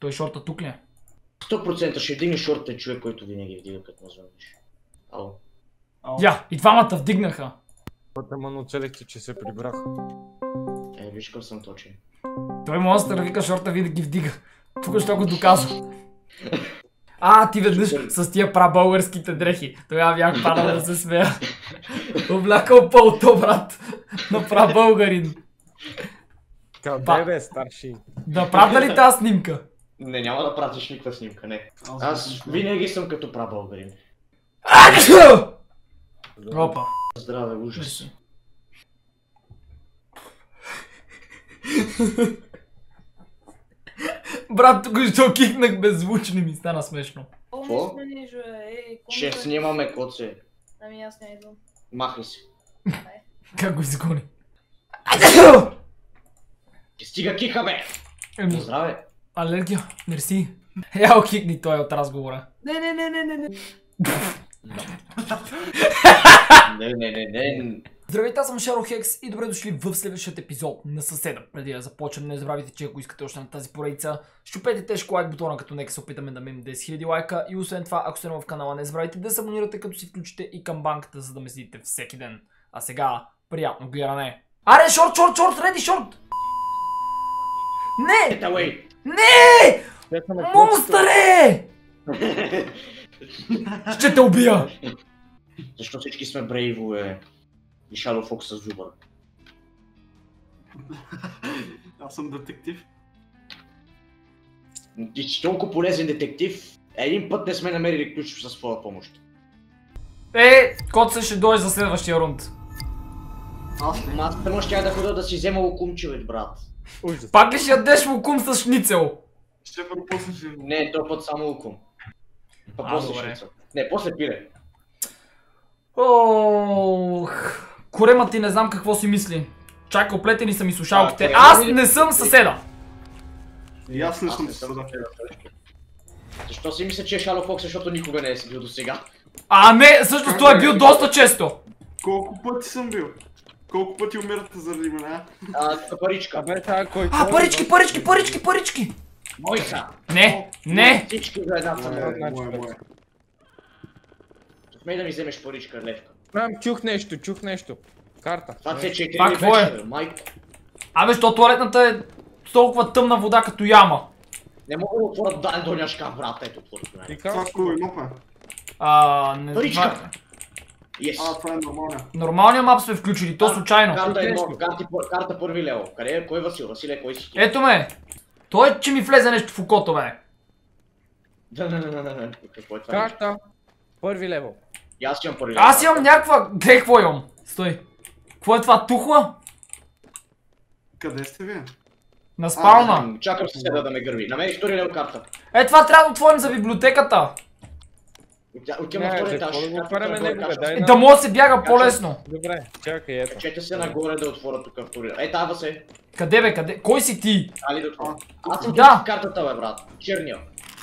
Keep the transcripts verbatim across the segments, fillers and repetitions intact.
Той шорта тук ли е? сто процента ще вдигне шорта е човек, който винаги вдига като му звъниш. Ало. Я, и двамата вдигнаха. Ама оцелихте, че се прибрах. Е, виж къв съм точен. Той монстър вика шорта винаги вдига. Тук ще го доказва. А, ти веднъж с тия прабългарските дрехи. Тогава бях падал да се смея. Облякал пълто, брат. На прабългарин. Къде бе, старши? Да правда ли тази снимка? Не, няма да пратиш никаква снимка, не. Аз винаги съм като прабългарин. Опа. Здраве, ужас. Брат, тук що кикнах беззвучно и ми стана смешно. Какво? Ще снимаме коце. Ами аз не идвам. Махай се. Как го изгони? Стига киха, бе! Еми, Здраве! алергия, мерси. Яо кикни той от разговора. Не, не, не, не, не, не. Не, не, не, не. Здравейте, аз съм Шаро Хекс и добре дошли в следващия епизод на Съседа. Преди да започнем, не забравяйте, че ако искате още на тази поредица, щупете тежко лайк бутона, като нека се опитаме да минем десет хиляди лайка. И освен това, ако сте нова в канала, не забравяйте да се абонирате, като си включите и камбанката, за да ме следите всеки ден. А сега, приятно гледане. Аре, шорт, шорт, шорт, реди, шорт! Не! Не! Монстъре! Ще те убия! Защо всички сме брейвове и Shadow Fox с зубър? Аз съм детектив. Ти си толкова полезен детектив, един път не сме намерили ключ със своя помощ. Е, Коце ще дойде за следващия рунд. Аз не. Аз само ще да хода да си взема лукумче, бе, брат. Пак ли ще ядеш лукум с шницел? Ще пропуснеш. Не, този път само лукум. Па А, после добре. шница. Не, после пире. Ох, корема ти не знам какво си мисли. Чакай, оплетени са ми слушалките. А, Аз не съм съседа. И аз не съм Аз съседа. Защо си мисля, че е Shadow Fox, защото никога не е си бил до сега? А не, всъщност той е бил доста често. Колко пъти съм бил? Колко пъти умирате заради мен? А, паричка. Абе, тая кой? А, парички, парички, парички, парички. Мой са! Не, не. Всички за една цена. Мое, мое, мое. Смей да ми вземеш паричка, левка. Знам, чух нещо, чух нещо. Карта. Това се е четири Това какво е? вечера, майко. Абе, що туалетната е толкова тъмна вода като яма. Не мога да отворя дан долния шкаф, брат, ето отворят мен. И Това как? кой имахме? А, не Паричка! знам. Yes. А, това е нормално. Нормалния мап сме включили, то случайно. Карта едно, Нещо. карти, карта първи лево. Къде е? Кой е Васил? Василе, кой си ти? Ето ме. Той, че ми влезе нещо в окото, бе. Да, да, да, да, да. Какво е това? нещо? Карта. Първи левел. И аз имам първи лево. Аз имам някаква... Гледай какво имам. Стой. Какво е това? Тухла? Къде сте вие? На спална. Чакам се седа да ме гърви. Намерих втори лево карта. Е, това трябва да отворим за библиотеката. Отивам на Не, втори за етаж. какво да го Картата отваряме нагоре, него, бе, качвам дай се. на- Да може да се бяга по-лесно. Добре, чакай, ето. Качете се нагоре да отворя тук втори лево. Е, тава се. Къде бе, къде? Кой си ти? Али да отворя. Аз съм Да. тук с картата, бе, брат. Черния.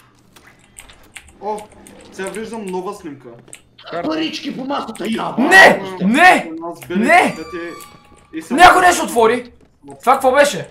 О, сега виждам нова снимка. Парички по масата, яба! Не! Не! Една с бели Не! цвети и съм- Някой нещо отвори. Това какво беше?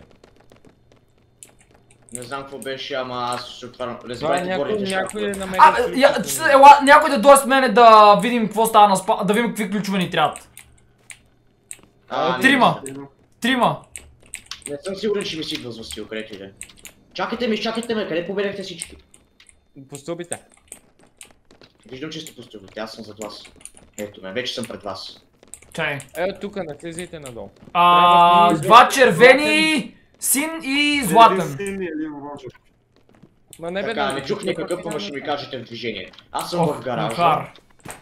Не знам какво беше, ама аз ще отварям. Не Това е забравяйте някой, горните някой е шкафове. намерил. А, бе, я, че- ела, някой да дойде с мене да видим какво става на спа... Да видим какви ключове ни трябват. А, не, Трима. не, Трима. Не съм сигурен, че ми си идва с Васил, където иде. Чакайте ме, чакайте ме, къде победахте всички? По стълбите. Виждам, че сте постигнати, аз съм зад вас. Ето ме, вече съм пред вас. Чай. Ето тук, не влизайте надолу. А, два червени, син и Един златен. син и един оранжев. Ма не бе, Така, да- не чух никакъв, ама ще ми кажете в движение. Аз съм Ох, в гаража. махар.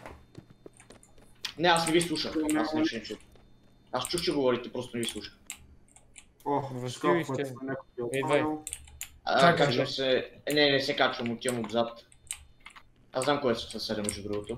Не, аз не ви слушах. Аз не ще чух. Аз чух, че говорите, просто не ви слушах. О, Възпил шкаф, изчезна. който някой е Идвай. отварял. А, Чакай, качвам се... Е, не, не се качвам, отивам отзад. Аз знам кой е съседа, между другото.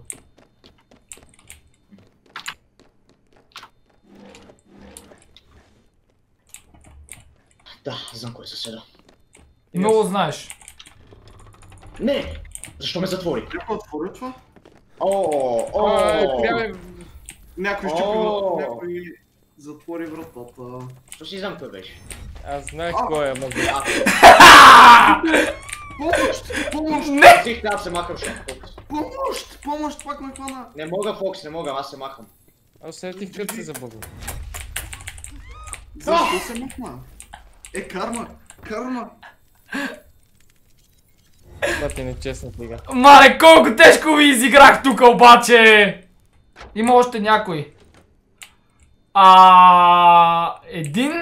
Да, знам кой е съседа. Много знаеш. Не! Защо ме затвори? Някой отвори това? О, о, А, трябва- Някой щупи О! вратата, някой затвори вратата. Що си знам кой беше? Аз знаех кой е, ама... А, Фокси, трябва да се махам, ще Фокс. Помощ! Помощ, пак ме хвана! Не мога, Фокс, не мога, аз се махам. Аз сетих като се забъгва. Защо се махна? Е, карма! Карма! Да ти нечестна книга. Мале, колко тежко ви изиграх тук обаче! Има още някой. А един.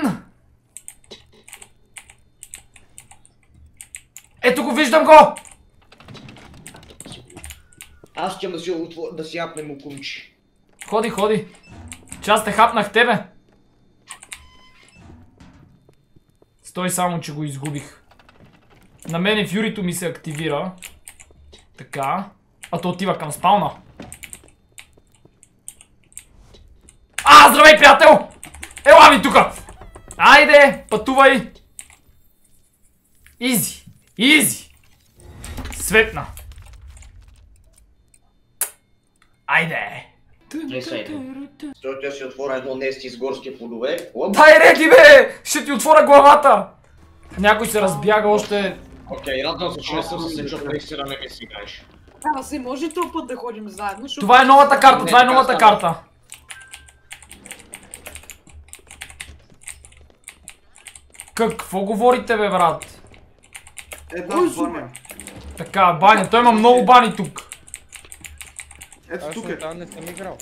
Ето го, виждам го! Аз искам да си, отво- да си апнем окунчи. Ходи, ходи. Че аз те хапнах тебе. Стой само, че го изгубих. На мене фюрито ми се активира. Така. А то отива към спауна. А, здравей, приятел! Ела ми тука! Айде, пътувай! Изи, изи! Светна! Айде! Не са едно. Защото я си отворя едно нести с горски плодове. Оп. Дай реди, бе! Ще ти отворя главата! Някой се разбяга още... Окей, радвам се, че не съм се сечил, наистина не ми си играеш. Да, се може този път да ходим заедно, защото... Това е новата карта, Не, това е така новата става. карта. Какво говорите, бе, брат? Една баня. Така, баня. Той има много бани тук. Ето Аз тук съм е. там не съм играл.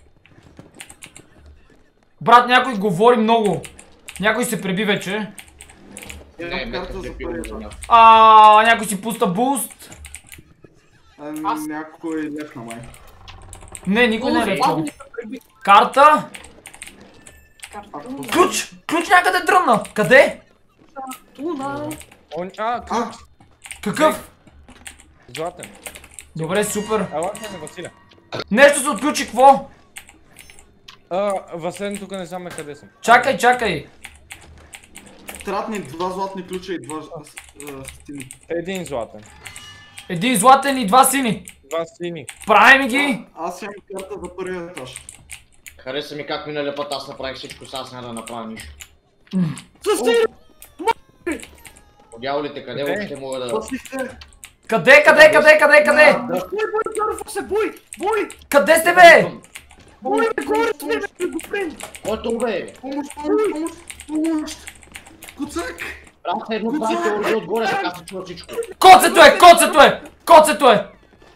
Брат, някой говори много. Някой се преби вече. Не, Една ме карта като за е пило за първия. някой. А, някой си пуста буст. А, Аз- Някой лепна май. Не, никой не е речел. Бавно се преби. Карта. Картуна. Ключ! Ключ някъде дръмна. Къде? Туна. Он... А, ключ! А, Какъв? Златен. Добре, супер. Ела на Василя. Нещо се отключи, какво? А, Василен тук не знам къде съм. Чакай, чакай. трябват ни два златни ключа и два а, стени. Един златен. Един златен и два сини. Два сини. Правим ги. Аз имам карта за първия етаж. Хареса ми как миналия път аз направих всичко, сега аз няма да направя нищо. Също Подяволите, къде Къде? въобще мога да... Спасихте! Къде, къде, къде, къде, къде? Бой, бой, Георгов се бой! Бой! Къде сте, бе? Бой, бе, горе сме, бе, го прем! Който бе? Помощ, помощ, помощ, помощ! Куцак! Брат, едно правите оръжие отгоре, така се чува всичко. Коцето е, коцето е, коцето е.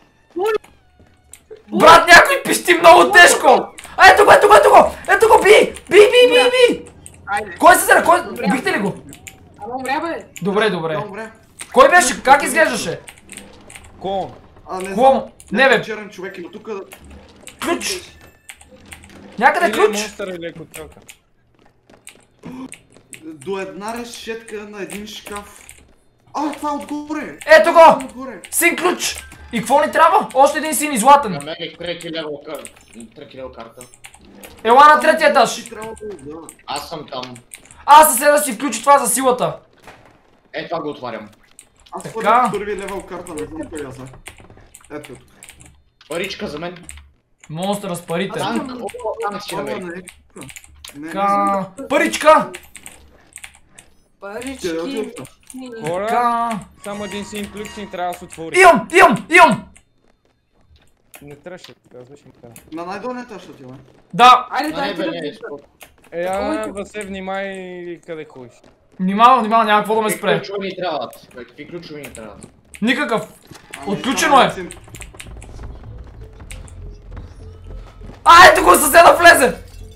Брат, някой пищи много тежко. А, ето го, ето го, ето го, ето го, би, би, би, би, би. Айде! Кой се зара, кой, убихте ли го? Ама умря, бе! Добре, добре. Добре. Кой беше, как изглеждаше? Кон. А, не Клон. знам. Не, бе. Черен човек има тук. Ключ. Някъде Или ключ. монстър или котелка. До една решетка на един шкаф. А, това е отгоре! Ето Това е го, отгоре! син ключ. И какво ни трябва? Още един син и златен. Намерих трети левел карта. Трети левел карта. Ела на третия етаж. Ти трябва да да. Аз съм там. Аз съседа си включи това за силата. Е, това го отварям. Аз Така. хвърлях първи левел карта, не знам кой я за. Ето тук. Паричка за мен. Монстъра с парите. Танк, о, танк си Ама намерих. не е тук. Не, не Така, паричка. знам. Ти е Парички! тук. Хора, Така. само един син ключ ни трябва да се отвори. Имам, имам, имам. Не трябваше, казваш им така. На най-долния етаж отива. Да, Айде, А, не, дайте бе, да не, пусна. спок. Е, Такова а, е. Васе, внимай къде ходиш. внимавам, внимавам, няма какво да ме Какви спре. ключове ни трябват? Бе, Какви ключове ни трябват? Никакъв. Ами, Отключено само е. син. А, ето го, съседа влезе!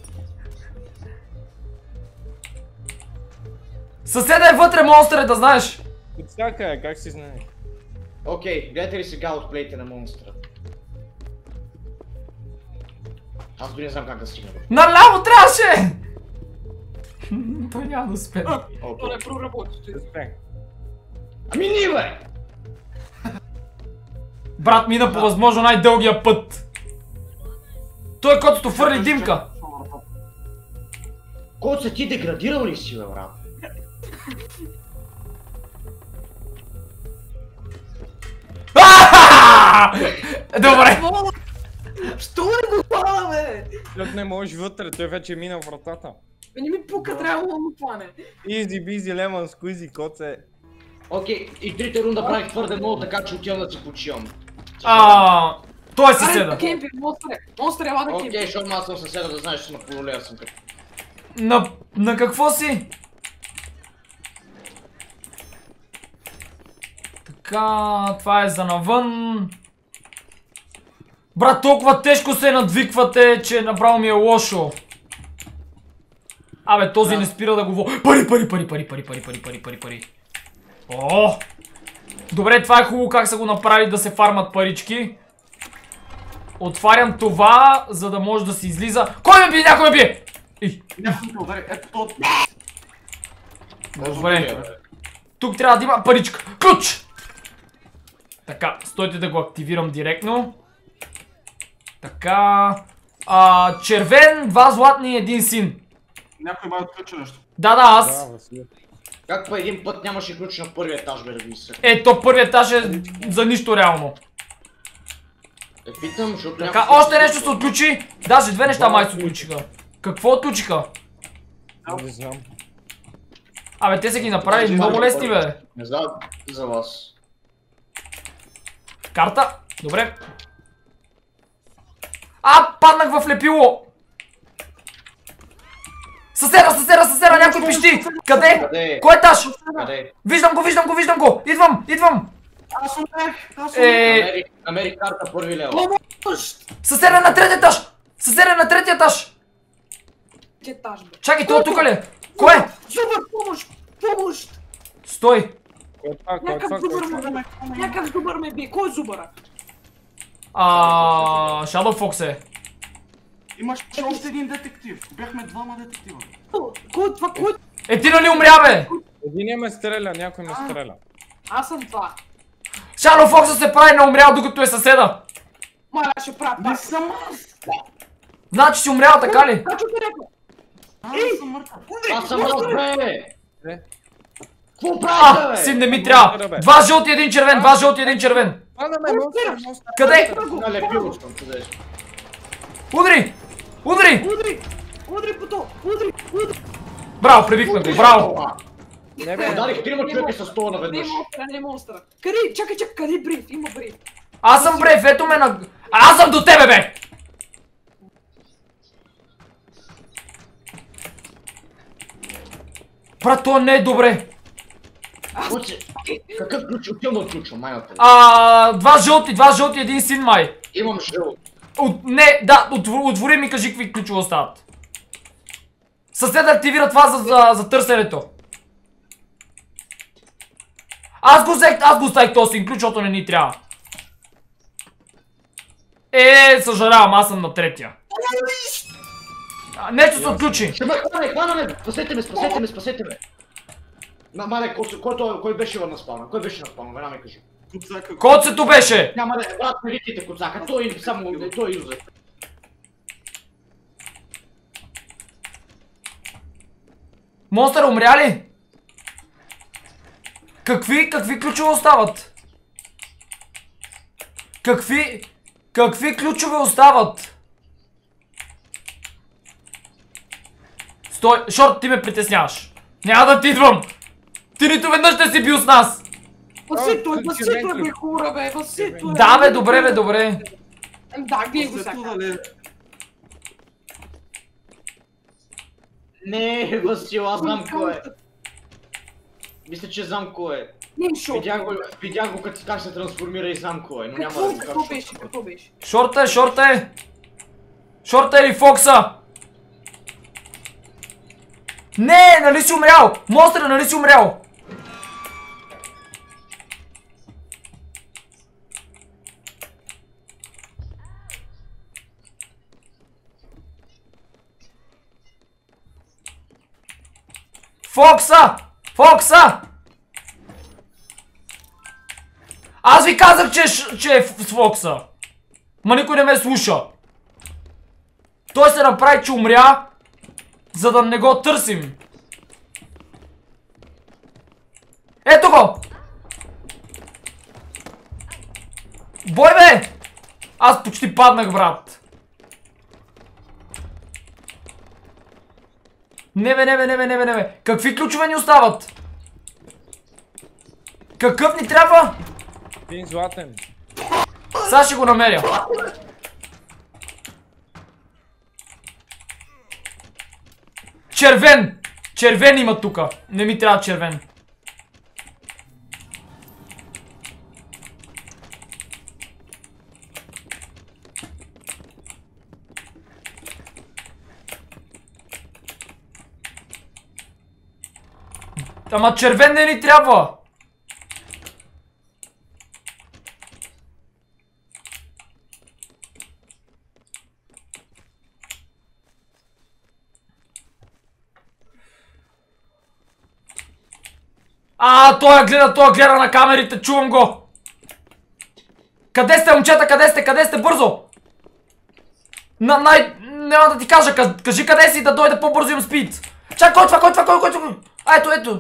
Съседа е вътре, монстър е, да знаеш. От всяка е, как си знаеш? Окей, гледате ли сега отплейте на монстра? Аз дори не знам как да стигна. Наляво трябваше! Той няма да успее. То Окей. не проработи. Да спре. Ами ни бе! Брат мина по възможно най-дългия път. Той котото фърли димка. Кой са ти деградирал ли си, бе, брат? А! Добре. Що не го хвана, бе? Защото не можеш вътре, той вече е минал вратата. Бе, не ми пука, трябва да му плане. Изи, бизи, лемон, скуизи, коце. Окей, и трите рунда правих твърде много, така че отивам да си почивам. А, той е Аре, съседа. кемпи, монстре. Монстре, ела да Окей, кемпи. защото аз съм съседа, да знаеш, че на полулея съм като. На, на какво си? Така, това е за навън. Брат, толкова тежко се надвиквате, че направо ми е лошо. Абе, този не спира да го во... Пари, пари, пари, пари, пари, пари, пари, пари, пари, пари. О! Добре, това е хубаво как са го направили да се фармат парички. Отварям това, за да може да се излиза. Кой ме бие? Някой ме бие! Ей, Някой ме удари, ето то. добре. Тук трябва да има паричка. Ключ! Така, стойте да го активирам директно. Така... А, червен, два златни и един син. Някой ме отключи нещо. Да, да, аз. Да, Васил. Как по един път нямаше ключ на първия етаж, бе, да го мисля. Е, то първият етаж е за нищо реално. Е, питам, защото Така, някой- още нещо се отключи. Даже две неща май се отключиха. Какво отключиха? Не знам. Абе, те са ги направили много лесни, бе. Не знам за вас. Карта. Добре. А, паднах в лепило. Съседа, съседа, съседа, някой пищи. Къде? Къде? Кой етаж? Къде? Виждам го, виждам го, виждам го. Идвам, идвам. Аз умрях, аз умрях. Е, Намери, намери карта първи лева. Помощ! съседа на третия етаж. Съседа на третия етаж. Ти етаж, бе. Чакай, това тук ли е? Кой е? Зубър, помощ! Помощ! Стой. Кой е това? Кой е това? Някакъв Кой е зубър това? ме... Някакъв зубър ме бие. Кой е зубъра? А, Shadow Fox е. Имаш още един детектив. Бяхме двама детектива. Кой е това? Кой е? Е, ти нали умря, бе? Единия ме стреля, някой ме стреля. Аз съм това. Shadow Fox се прави на умрял, докато е съседа. Маля, ще правя Не пак. съм аз. Значи си умрял, така ли? Качо ти някой. Аз съм мъртъв. Аз съм аз, бе! Е. Какво правите, А, бе? син не ми трябва. Два жълти, един червен, два жълти, един червен. А, да ме, монстър, монстър. Къде? На лепило съм, чудесно. Удри! Удри! Удри! Удри по то! Удри! Удри! Браво, пребихме го, браво! Не бе, Ударих трима човека с стола Не е наведнъж. монстра, не е монстра. Къде? Чакай, чакай, къде е бриф? Има бриф. Аз съм брев, ето ме на... Аз съм до тебе, бе! Брат, това не е добре. Оце, какъв ключ? Отивам да отключвам, майната. А, два жълти, два жълти, един син май. Имам жълт. От, не, да, отвор- отвори ми, кажи какви ключове остават. Съсед активира това за, за, за търсенето. Аз го взех, аз го оставих този син ключ, защото не ни трябва. Е, съжалявам, аз съм на третия. А, нещо се отключи. Ще ме хване, хвана ме! Спасете ме, спасете ме, спасете ме! На, мале, кой, кой, той- кой беше на спална? Кой беше на спална? Веднага ми кажи. Куцака. Коцето беше! Няма да, брат, не викайте коцака, той само, той юзе. Монстър умря ли? Какви, какви ключове остават? Какви, какви ключове остават? Стой, Шорт, ти ме притесняваш. Няма да ти идвам. Ти нито веднъж ще си бил с нас. Васито е, А, Васито е, червен бе, ключ. хура, бе, Васито е. Да, бе, добре, бе, добре. Да, бие го След сега. това дали... Не, Васил, аз знам кой е. Мисля, че знам кой е. Не, шо. Видях го, видях го като как се трансформира и знам кой е, но няма да Какво, ви какво кажа. беше, какво беше? Шорта е, шорта е. Шорта е или Фокса? Не, нали си умрял? Монстър, нали си умрял? Фокса! Фокса! Аз ви казах, че, е ш- че е с Фокса. Ма никой не ме слуша. Той се направи, че умря, за да не го търсим. Ето го! Бой, бе! Аз почти паднах, брат. Не бе, не бе, не бе, не бе, не бе. Какви ключове ни остават? Какъв ни трябва? Един златен. Сега ще го намеря. Червен! Червен има тука. Не ми трябва червен. Ама червен не ни трябва! А, той гледа, той гледа на камерите, чувам го! Къде сте, момчета, къде сте, къде сте, бързо! На, най... Няма да ти кажа, кажи къде си да дойде по-бързо, им спид! Чакай, кой това, кой това, кой, кой това? А, ето, ето!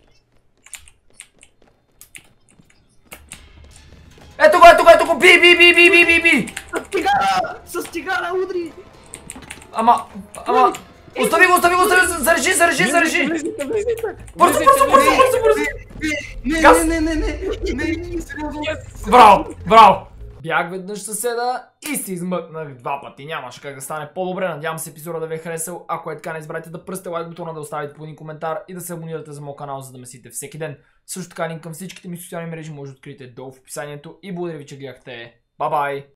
Ето го, ето го, ето го, би, би, би, би, би, би, би! С тигара! С тигара удри! Ама, ама... Остави го, остави го, остави го, зарежи, зарежи, зарежи! Влизайте, влизайте! Бързо, бързо, бързо, бързо, бързо! Не, Газ! не, не, не, не, не, сериозно. Браво, браво! Бях веднъж съседа и се измъкнах два пъти. Нямаше как да стане по-добре. Надявам се епизода да ви е харесал. Ако е така, не избрайте да пръсте лайк бутона, да оставите по един коментар и да се абонирате за моят канал, за да ме следите всеки ден. Също така линк към всичките ми социални мрежи може да откриете долу в описанието и благодаря ви, че гледахте. Бай-бай!